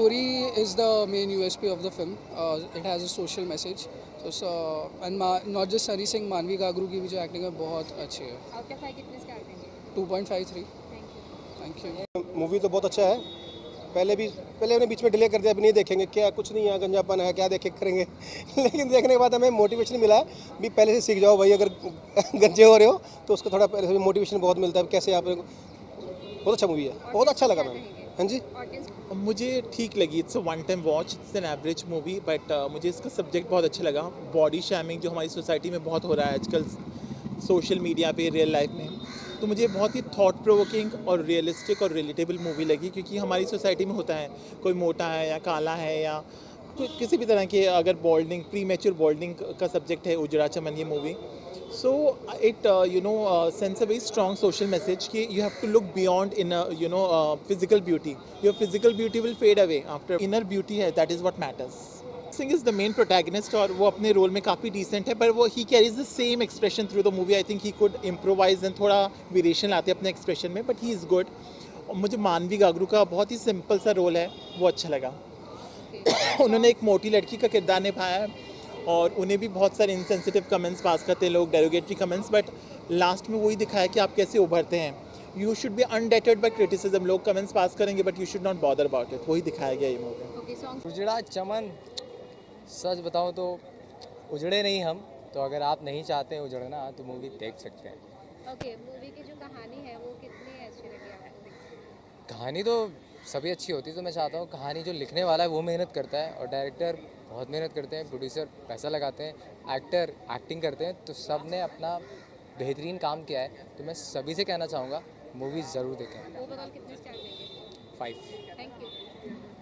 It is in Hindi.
story is the main USP of the film. It has a social message. So and not just Sunny Singh, मानवी गागरू की भी जो एक्टिंग है बहुत अच्छी है. आउट ऑफ 5 कितने स्टार देंगे? 2.53. Thank you. Thank you. Movie तो बहुत अच्छा है. पहले उन्हें बीच में डिले कर दिया, अभी नहीं देखेंगे क्या, कुछ नहीं है, गंजापन है, क्या देखे करेंगे. लेकिन देखने के बाद हमें मोटिवेशन मिला है भी, पहले से सीख जाओ भाई, अगर गंजे हो रहे हो तो उसका थोड़ा पहले से मोटिवेशन बहुत मिलता है कैसे आप. बहुत अच्छा मूवी है, बहुत अच्छा लगा मैम. हाँ जी, मुझे ठीक लगी. It's a one time watch, it's an average movie, but मुझे इसका सब्जेक्ट बहुत अच्छा लगा. बॉडी शैमिंग जो हमारी सोसाइटी में बहुत हो रहा है आजकल, सोशल मीडिया पे, रियल लाइफ में, तो मुझे बहुत ही थॉट प्रोवोकिंग और रियलिस्टिक और रिलेटेबल मूवी लगी. क्योंकि हमारी सोसाइटी में होता है, कोई मोटा है या काला है या किसी भी तरह के, अगर बॉल्डिंग, प्री मैच्योर बॉल्डिंग का सब्जेक्ट है उजड़ा चमन ये movie. So it sends a very strong social message कि you have to look beyond physical beauty. Your physical beauty will fade away after. Inner beauty है, that is what matters. Singh is the main protagonist और वो अपने रोल में काफ़ी decent है, पर वो he carries the same expression through the movie. I think he could improvise and थोड़ा वेरिएशन लाते अपने expression में, but he is good. और मुझे मानवी गागरू का बहुत ही सिंपल सा रोल है, वो अच्छा लगा. उन्होंने एक मोटी लड़की का किरदार निभाया है और उन्हें भी बहुत सारे इनसेंसिटिव कमेंट्स पास करते हैं लोग, डेरोगेटरी कमेंट्स, बट लास्ट में वही दिखाया कि आप कैसे उभरते हैं. You should be undaunted by criticism. लोग कमेंट्स पास करेंगे but you should not bother about it. वही दिखाया गया ये मूवी. उजड़ा चमन, सच बताऊं तो उजड़े नहीं हम, तो अगर आप नहीं चाहते हैं उजड़ना तो मूवी देख सकते हैं. ओके, मूवी की जो कहानी है वो कितनी अच्छी लगी आपको? कहानी तो सभी अच्छी होती है, तो मैं चाहता हूँ कहानी जो लिखने वाला है वो मेहनत करता है, और डायरेक्टर बहुत मेहनत करते हैं, प्रोड्यूसर पैसा लगाते हैं, एक्टर एक्टिंग करते हैं, तो सब ने अपना बेहतरीन काम किया है. तो मैं सभी से कहना चाहूँगा मूवी ज़रूर देखें. ओवरऑल कितने स्टार देंगे? 5. Thank you.